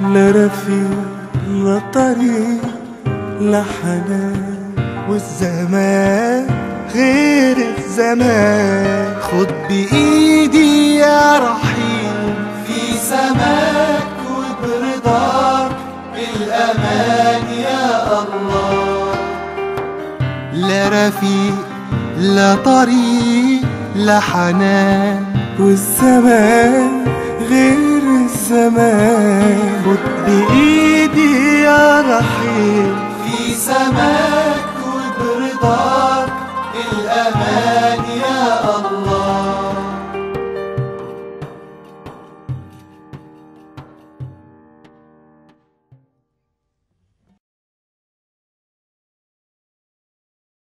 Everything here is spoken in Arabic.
لا رفيق لا طريق لا حنان، والزمان غير الزمان. خد بإيدي يا رحيم في سماك وبرضاك بالأمان يا الله. لا رفيق لا طريق لا حنان، والزمان غير الزمان. خد بإيدي يا رحيم في سماك وبرضاك بالأمان